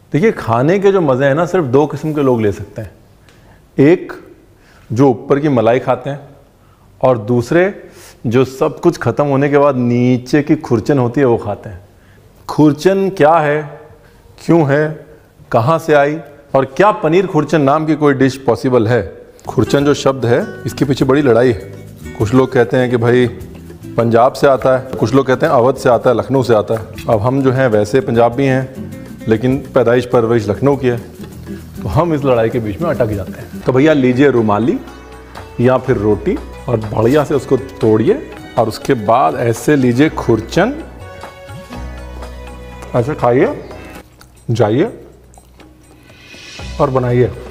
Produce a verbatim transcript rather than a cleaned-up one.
देखिए, खाने के जो मज़े हैं ना सिर्फ दो किस्म के लोग ले सकते हैं। एक जो ऊपर की मलाई खाते हैं और दूसरे जो सब कुछ ख़त्म होने के बाद नीचे की खुरचन होती है वो खाते हैं। खुरचन क्या है, क्यों है, कहाँ से आई और क्या पनीर खुरचन नाम की कोई डिश पॉसिबल है? खुरचन जो शब्द है इसके पीछे बड़ी लड़ाई है। कुछ लोग कहते हैं कि भाई पंजाब से आता है, कुछ लोग कहते हैं अवध से आता है, लखनऊ से आता है। अब हम जो हैं वैसे पंजाबी हैं लेकिन पैदाइश परवरिश लखनऊ की है, तो हम इस लड़ाई के बीच में अटक जाते हैं। तो भैया लीजिए रुमाली या फिर रोटी और बढ़िया से उसको तोड़िए और उसके बाद ऐसे लीजिए खुरचन, ऐसे खाइए, जाइए और बनाइए।